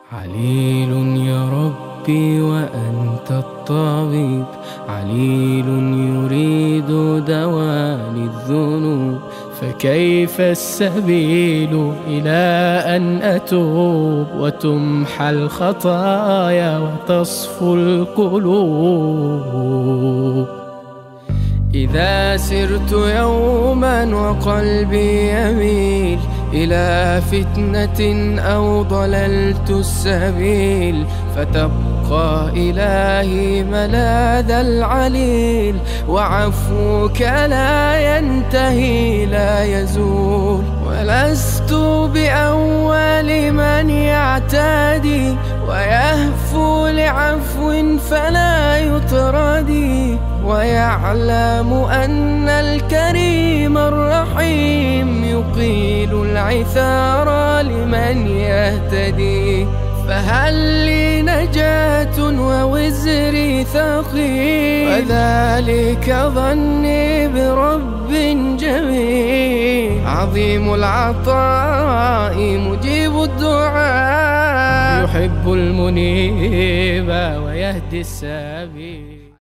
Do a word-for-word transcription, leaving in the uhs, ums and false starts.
عليل يا ربي وأنت الطبيب، عليل يريد دواء للذنوب، فكيف السبيل إلى أن أتوب وتمحى الخطايا وتصفو القلوب؟ إذا سرت يوما وقلبي يميل إلى فتنة أو ضللت السبيل، فتبقى إلهي ملاذ العليل، وعفوك لا ينتهي لا يزول. ولست بأول من يعتدي ويهفو لعفو فلا يطردي، ويعلم أن الكريم الرحيم يقيل العثار لمن يهتدي. فهل لي نجاة ووزري ثقيل، وذلك ظني برب جميل. عظيم العطاء مجيب الدعاء، يحب المنيب ويهدي السبيل.